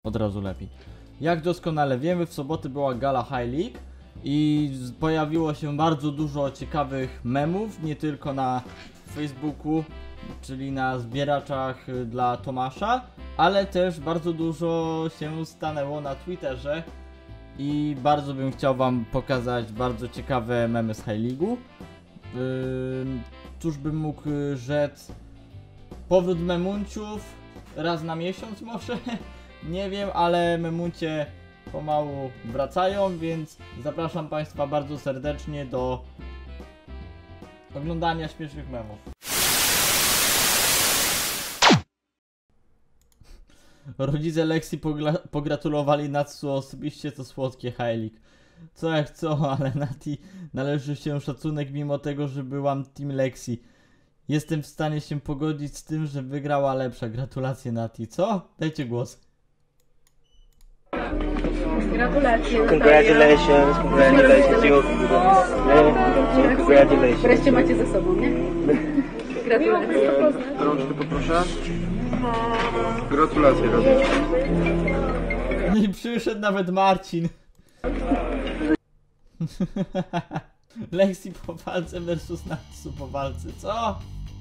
Od razu lepiej. Jak doskonale wiemy, w sobotę była gala High League i pojawiło się bardzo dużo ciekawych memów, nie tylko na Facebooku, czyli na zbieraczach dla Tomasza, ale też bardzo dużo się stanęło na Twitterze i bardzo bym chciał wam pokazać bardzo ciekawe memy z High League'u. Cóż bym mógł rzec? Powrót memunciów raz na miesiąc może? Nie wiem, ale memuncie pomału wracają, więc zapraszam państwa bardzo serdecznie do oglądania śmiesznych memów. Rodzice Lexi pogratulowali Natsu osobiście, to słodkie High League. Co jak co, ale Nati należy się szacunek mimo tego, że byłam Team Lexi. Jestem w stanie się pogodzić z tym, że wygrała lepsza. Gratulacje Nati. Co? Dajcie głos. Gratulacje. Congratulations, congratulations. Congratulations. Wreszcie macie ze sobą, nie? Gratulacje. Rączkę poproszę. Gratulacje, Rączkę. No i przyszedł nawet Marcin. Lexi po walce versus Natsu po walce. Co?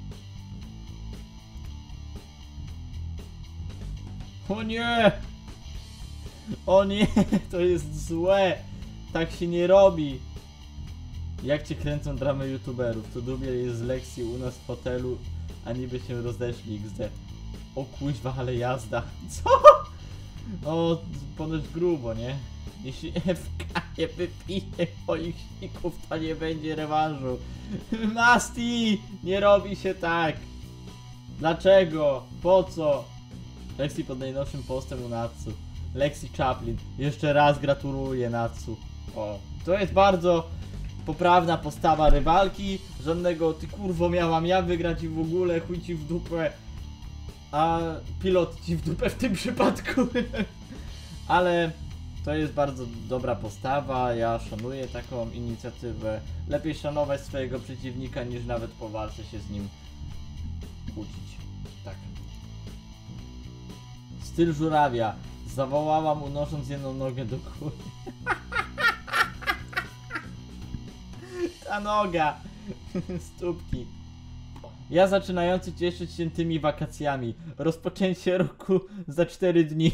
O nie! O nie, to jest złe. Tak się nie robi. Jak cię kręcą dramy youtuberów? To dubiel jest z Lexi u nas w hotelu, a niby się rozeszli XD. O kuźwa, ale jazda. Co? O, ponoć grubo, nie? Jeśli FK nie wypije moich sików, to nie będzie rewanżu. Masti! Nie robi się tak. Dlaczego? Po co? Lexi pod najnowszym postem u Natsu. Lexi Chaplin. Jeszcze raz gratuluję Natsu. O, to jest bardzo poprawna postawa rywalki. Żadnego ty kurwo miałam ja wygrać i w ogóle chuj ci w dupę. A pilot ci w dupę w tym przypadku. Ale to jest bardzo dobra postawa. Ja szanuję taką inicjatywę. Lepiej szanować swojego przeciwnika niż nawet po walce się z nim kłócić. Tak. Styl żurawia. Zawołałam unosząc jedną nogę do góry. Ta noga. Stópki. Ja zaczynający cieszyć się tymi wakacjami. Rozpoczęcie roku za 4 dni.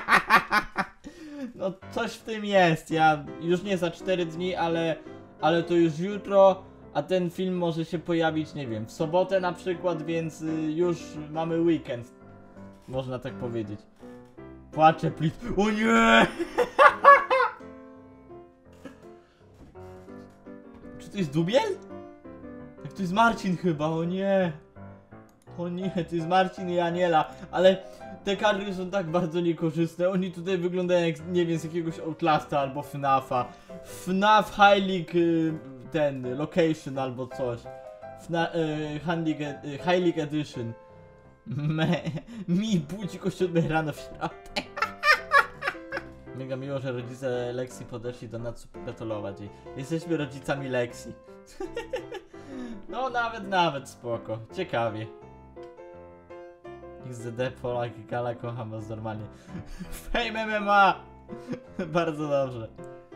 No coś w tym jest. Ja już nie za 4 dni, ale to już jutro. A ten film może się pojawić, nie wiem, w sobotę na przykład, więc już mamy weekend. Można tak powiedzieć. Płaczę plit. O nie! Czy to jest dubiel? Tak, to jest Marcin chyba, o nie! O nie, to jest Marcin i Aniela, ale te kadry są tak bardzo niekorzystne. Oni tutaj wyglądają jak, nie wiem, z jakiegoś Outlasta albo FNAFa. FNAF High League, ten, Location albo coś. High League Edition. Mi budzi o 7 rano w środek. Mega miło, że rodzice Lexi podeszli do Natsu pogratulować jej. Jesteśmy rodzicami Lexi. No nawet spoko. Ciekawie. XZD, Polak, Gala, kocham was normalnie. Fame MMA! Bardzo dobrze.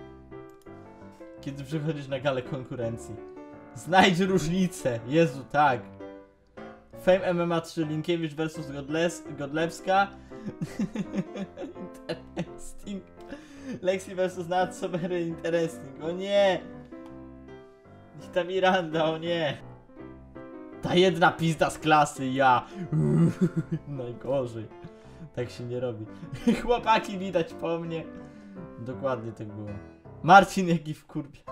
Kiedy przychodzisz na galę konkurencji. Znajdź różnicę. Jezu, tak. Fame MMA 3, Linkiewicz vs Godlewska. Interesting. Lexi vs Natsu, very interesting. O nie! Ta Miranda, o nie! Ta jedna pizda z klasy, ja! Najgorzej. Tak się nie robi. Chłopaki widać po mnie. Dokładnie tak było. Marcin jaki wkurwia.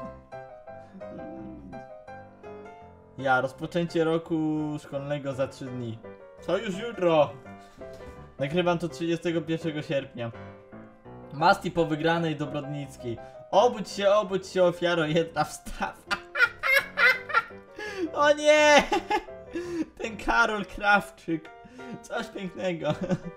Ja, rozpoczęcie roku szkolnego za 3 dni. Co już jutro? Nagrywam to 31 sierpnia. Masti po wygranej do Brodnickiej. Obudź się ofiaro, jedna wstawa. O nie! Ten Karol Krawczyk. Coś pięknego.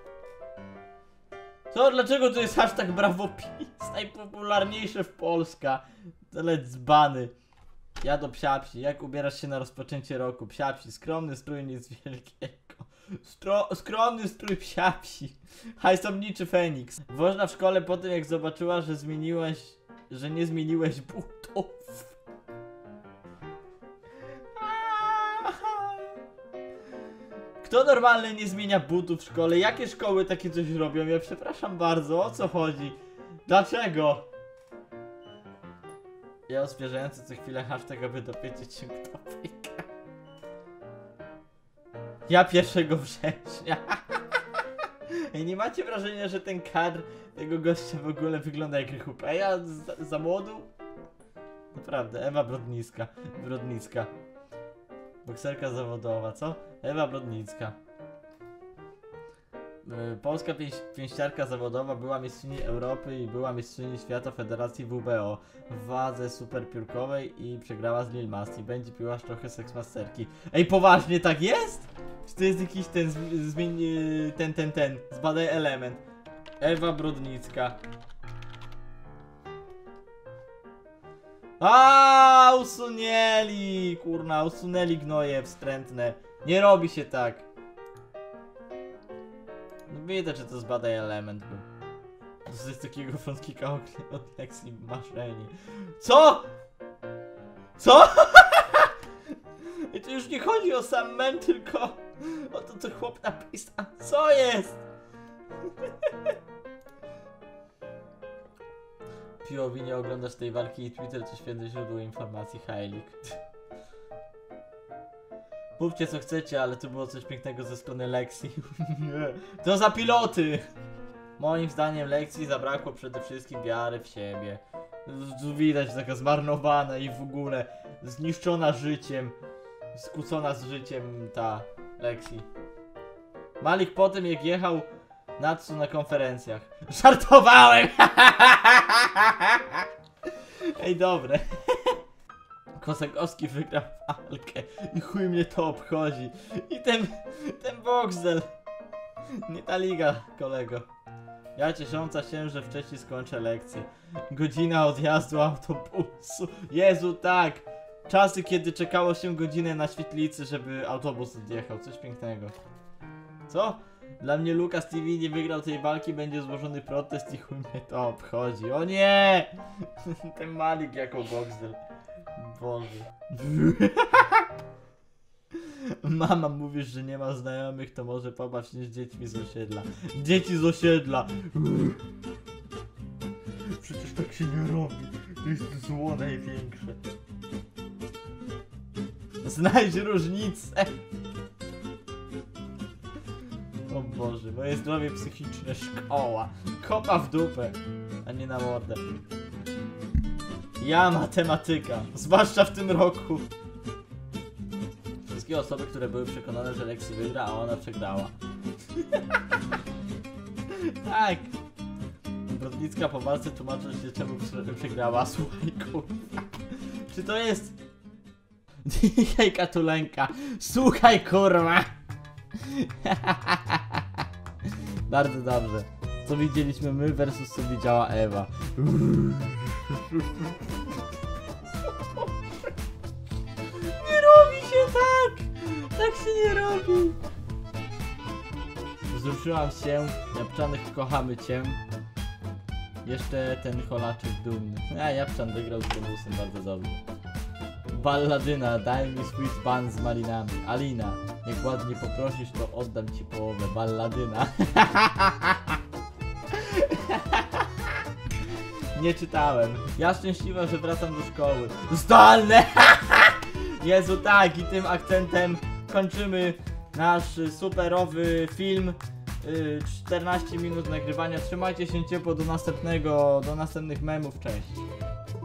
Co? Dlaczego to jest hashtag BrawoPiS? Najpopularniejsze w Polska. Ale dzbany. Ja do psiapsi. Jak ubierasz się na rozpoczęcie roku? Psiapsi. Skromny strój, nic wielkiego. Skromny strój psiapsi. Hajsowniczy Feniks. Woźna w szkole po tym jak zobaczyła, że nie zmieniłeś butów. Kto normalny nie zmienia butów w szkole? Jakie szkoły takie coś robią? Ja przepraszam bardzo, o co chodzi? Dlaczego? Ja oswieżający co chwilę hashtag, aby dowiedzieć się kto wygra. Ja 1 września. Ej, nie macie wrażenia, że ten kadr tego gościa w ogóle wygląda jak Rychu Peja za młodu? Naprawdę, Ewa Brodnicka. Bokserka zawodowa, co? Ewa Brodnicka. Polska pięściarka zawodowa, była mistrzyni Europy i była mistrzyni świata Federacji WBO w wadze superpiórkowej i przegrała z Lil Masti. Będzie piła trochę seksmasterki. Ej, poważnie tak jest? Czy to jest jakiś ten, zbadaj element. Ewa Brodnicka. Usunęli! Kurna, usunęli gnoje wstrętne. Nie robi się tak. No widać, że to zbadaj element był. To jest takiego fanskika od Lexi marzenie. Co? Co? I to już nie chodzi o sam mem, tylko o to, co chłop napisał. Co jest? POV, nie oglądasz tej walki i Twitter to święte źródło informacji, Heilig. Mówcie co chcecie, ale to było coś pięknego ze strony Lexi. To za piloty! Moim zdaniem Lexi zabrakło przede wszystkim wiary w siebie. Tu widać taka zmarnowana i w ogóle zniszczona życiem. Skłócona z życiem ta Lexi. Malik po tym jak jechał Natsu na konferencjach. Żartowałem! Ej, dobre. Kosakowski wygrał walkę i chuj mnie to obchodzi. I ten Boxel. Nie ta liga, kolego. Ja ciesząca się, że wcześniej skończę lekcję. Godzina odjazdu autobusu. Jezu, tak. Czasy, kiedy czekało się godzinę na świetlicy, żeby autobus odjechał. Coś pięknego. Co? Dla mnie Lukas TV nie wygrał tej walki, będzie złożony protest i chuj mnie to obchodzi. O nie! Ten Malik jako Boxel. Boże. Mama, mówisz, że nie ma znajomych, to może pobaw się z dziećmi z osiedla. Dzieci z osiedla! Przecież tak się nie robi. To jest zło największe. Znajdź różnicę! O Boże, moje zdrowie psychiczne, szkoła. Kopa w dupę, a nie na mordę. Ja matematyka, zwłaszcza w tym roku. Wszystkie osoby, które były przekonane, że Lexi wygra, a ona przegrała. Tak. Brodnicka po walce tłumaczy się, czemu przegrała. Słuchaj, kurwa. Czy to jest... Dzisiaj Katulenka. Słuchaj, kurwa. Bardzo dobrze. Co widzieliśmy my versus co widziała Ewa. Nie robi się tak! Tak się nie robi! Wzruszyłam się, Japczanych kochamy cię. Jeszcze ten Holaczek dumny. A Japczan wygrał z bonusem bardzo dobrze. Balladyna, daj mi sweet pan z malinami. Alina, jak ładnie poprosisz, to oddam ci połowę. Balladyna. Nie czytałem. Ja szczęśliwa, że wracam do szkoły. Zdalne! Jezu, tak, i tym akcentem kończymy nasz superowy film. 14 minut nagrywania. Trzymajcie się ciepło do następnych memów. Cześć.